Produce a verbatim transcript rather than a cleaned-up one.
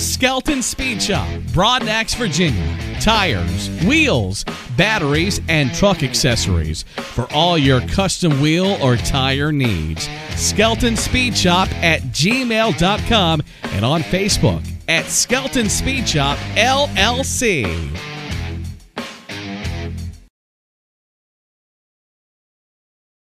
Skelton Speed Shop, Brodnax, Virginia. Tires, wheels, batteries, and truck accessories for all your custom wheel or tire needs. Skelton Speed Shop at gmail dot com and on Facebook at Skelton Speed Shop L L C.